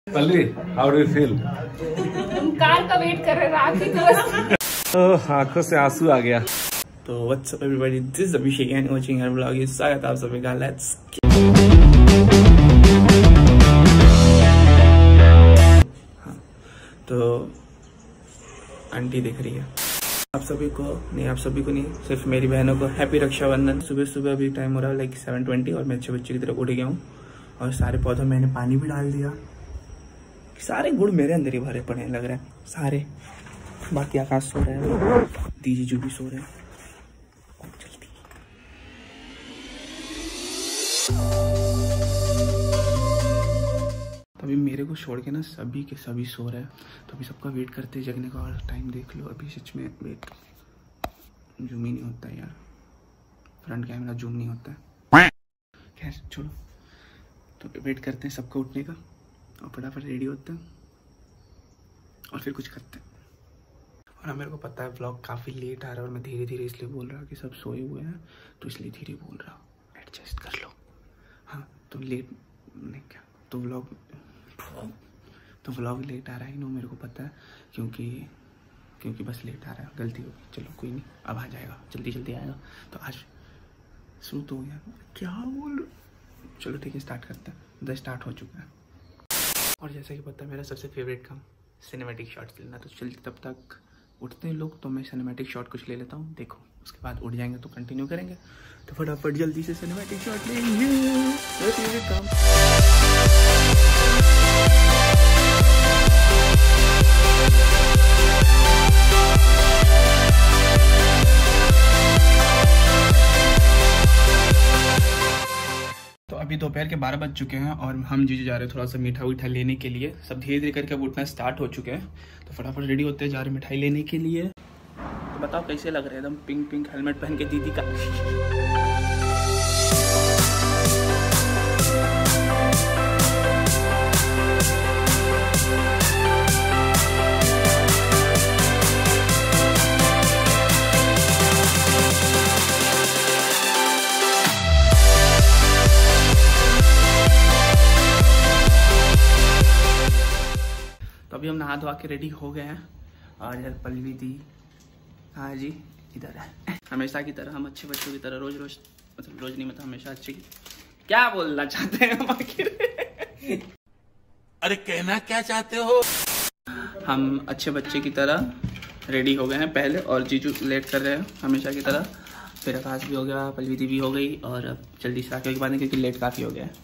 Pallavi, how do you feel? तुम car का wait कर रहे हो आंखों से आंसू आ गया। तो what's up everybody, this is Abhishek and watching her vlog. स्वागत है आप सभी का। लेट्स तो आंटी दिख रही है आप सभी को नहीं, सिर्फ मेरी बहनों को हैप्पी रक्षाबंधन। सुबह सुबह अभी टाइम हो रहा है लाइक 7:20 और मैं अच्छे बच्चे की तरफ उठ गया हूँ और सारे पौधों में मैंने पानी भी डाल दिया। सारे गुड़ मेरे अंदर ही भरे पड़े हैं लग रहा है सारे। बाकी आकाश सो रहे हैं, दीजी भी सो रहे हैं। जल्दी अभी मेरे को छोड़ के ना सभी के सभी सो रहे हैं, तो अभी सबका वेट करते हैं जगने का। और टाइम देख लो अभी सच में वेट जूम ही नहीं होता है यार, फ्रंट कैमरा जूम नहीं होता है। खैर छोड़ो, तो वेट करते हैं सबको उठने का और फटाफट रेडी होते हैं और फिर कुछ करते हैं। और अब मेरे को पता है व्लॉग काफ़ी लेट आ रहा है और मैं धीरे धीरे इसलिए बोल रहा हूँ कि सब सोए हुए हैं, तो इसलिए धीरे बोल रहा हूँ, एडजस्ट कर लो। हाँ तो लेट नहीं क्या, तो व्लॉग लेट आ रहा है। नो मेरे को पता है, क्योंकि बस लेट आ रहा है, गलती होगी। चलो कोई नहीं, अब आ जाएगा, जल्दी जल्दी आएगा। तो आज शुरू तो यार क्या बोल, चलो ठीक है स्टार्ट करते हैं। स्टार्ट हो चुका है और जैसा कि पता है मेरा सबसे फेवरेट काम सिनेमैटिक शॉट्स लेना। तो चलिए तब तक उठते हैं लोग, तो मैं सिनेमैटिक शॉट कुछ ले लेता हूँ। देखो उसके बाद उठ जाएंगे तो कंटिन्यू करेंगे। तो फटाफट जल्दी से सिनेमैटिक शॉट लेंगे। मेरा फेवरेट काम। अभी दोपहर के 12 बज चुके हैं और हम जीजू जा रहे हैं थोड़ा सा मीठा वीठा लेने के लिए। सब धीरे धीरे करके अब उठना स्टार्ट हो चुके हैं, तो फटाफट रेडी होते हैं, जा रहे मिठाई लेने के लिए। तो बताओ कैसे लग रहा है एकदम पिंक पिंक हेलमेट पहन के दीदी का। अभी हम नहा धोआ के रेडी हो गए हैं और इधर पल्लवी दी, हाँ जी इधर है। हमेशा की तरह हम अच्छे बच्चों की तरह रोज नहीं मतलब हमेशा अच्छे की। क्या बोलना चाहते हैं हम आखिर? अरे कहना क्या चाहते हो? हम अच्छे बच्चे की तरह रेडी हो गए हैं पहले, और जीजू लेट कर रहे हैं हमेशा की तरह। फिर आकाश भी हो गया, पल्लवी दी भी हो गई, और अब जल्दी से आके बाद क्योंकि लेट काफ़ी हो गया है।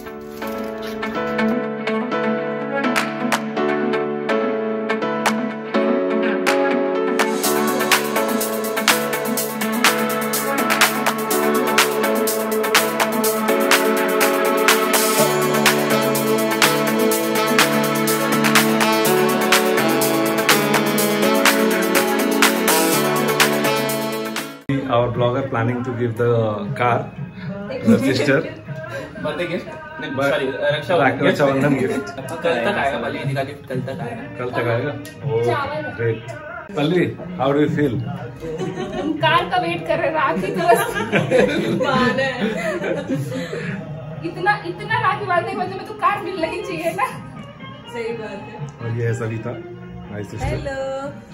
Our blogger planning to give the car to her sister. Birthday gift, Rakshabandhan gift. कल तक आएगा पल्लवी दी का गिफ्ट, कल तक आएगा। Oh great. Pallavi, how do you feel? तुम कार का वेट कर रहे इतना राखी बांधने के बदले में तो कार मिलना ही चाहिए ना। सही बात है। और ये है सविता, माय सिस्टर। हेलो।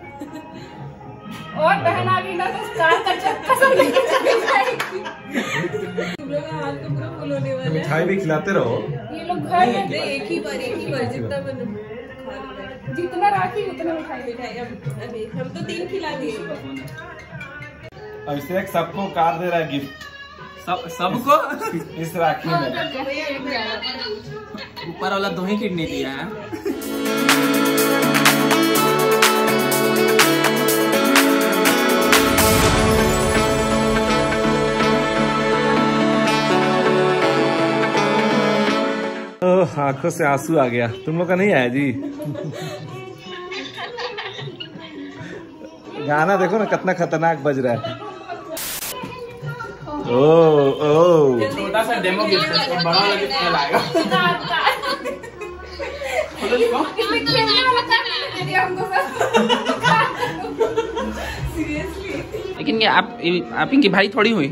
और बहन आ गई ना तो कार का चक्का सब लेके चली जाएगी। तुम लोग हाथ तो पूरा फुल होने वाला है। मिठाई भी खिलाते रहो। ये लोग घर में एक ही बार जितना राखी उतना मिठाई। अभी हम तो 3 खिला दिए। अभिषेक सबको कार दे रहा है गिफ्ट। सबको इस राखी में ऊपर वाला 2 ही किडनी दिया है। आंखों से आंसू आ गया। तुम लोग का नहीं आया जी? गाना देखो ना कितना खतरनाक बज रहा है। ओ छोटा सा डेमो गिफ्ट है, बड़ा वाला गिफ्ट कल आएगा। लेकिन ये आप इनकी भाई थोड़ी हुई।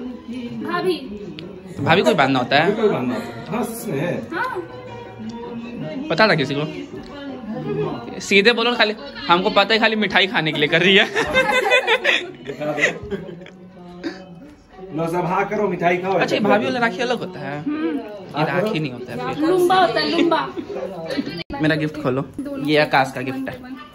भाभी भाभी कोई बांधना होता है? हाँ। पता था किसी को? सीधे बोलो खाली, हमको पता है खाली मिठाई खाने के लिए कर रही है। लो सब हाँ करो, मिठाई खाओ। अच्छा भाभी वाला राखी अलग होता है, ये राखी नहीं होता है फिर। लुम्बा होता है, लुम्बा। मेरा गिफ्ट खोलो, ये आकाश का गिफ्ट है।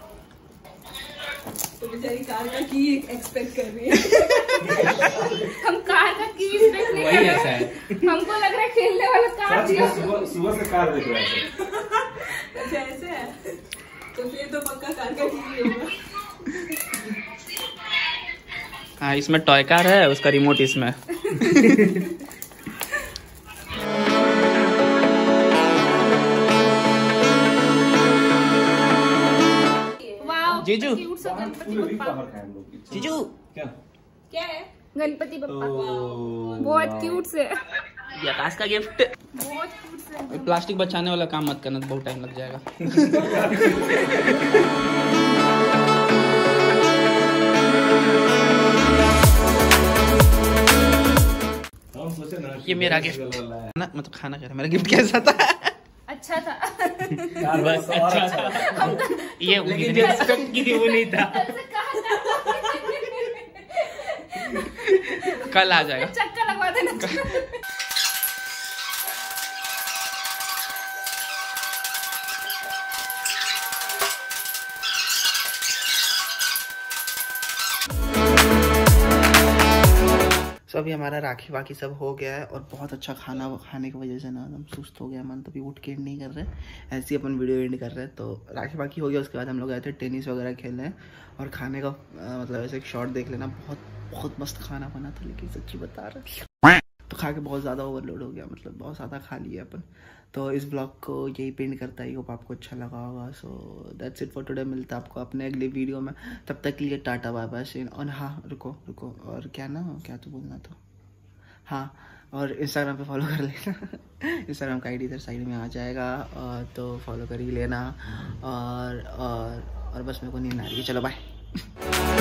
तो बेचारी कार का की एक्सपेक्ट कर रही है। हम कार का की एक्सपेक्ट नहीं कर रहे हैं, हमको लग रहा है खेलने वाला कार। सुबह से कार देख रहे थे। अच्छा ऐसे है, तो फिर तो पक्का कार का की होगा। हाँ इसमें टॉय कार है, उसका रिमोट इसमें। जीजू जीजू क्या क्या है? गणपति बप्पा बहुत क्यूट से। ये आकाश का गिफ्ट। बहुत क्यूट से। प्लास्टिक बचाने वाला काम मत करना, बहुत टाइम लग जाएगा। ये मेरा गिफ्ट ना, मतलब खाना खा रहा। मेरा गिफ्ट कैसा था? अच्छा था। बस अच्छा था। ये लेकिन जो एक्सपेक्ट की थी वो नहीं था। कल आ जाएगा। चक्का लगवा देना। तो अभी हमारा राखी वाखी सब हो गया है और बहुत अच्छा खाना खाने की वजह से ना हम सुस्त हो गया मन, तभी उठ के नहीं कर रहे, ऐसे ही अपन वीडियो एंड कर रहे हैं। तो राखी वाखी हो गया, उसके बाद हम लोग आए थे टेनिस वगैरह खेलने और खाने का मतलब ऐसे एक शॉट देख लेना, बहुत बहुत मस्त खाना बना था, लेकिन सच्ची बता रहे तो खा के बहुत ज़्यादा ओवरलोड हो गया, मतलब बहुत ज़्यादा खा लिया अपन। तो इस ब्लॉग को यही पेंड करता है, होप आपको अच्छा लगा होगा। So that's it for today, मिलता है आपको अपने अगले वीडियो में, तब तक के लिए टाटा बाय बाय सीन। और हाँ रुको और क्या ना, क्या तो बोलना था, हाँ और इंस्टाग्राम पे फॉलो कर लेना। इंस्टाग्राम का आईडी इधर साइड में आ जाएगा, तो फॉलो कर ही लेना। और बस मेरे को नींद आ रही है, चलो बाय।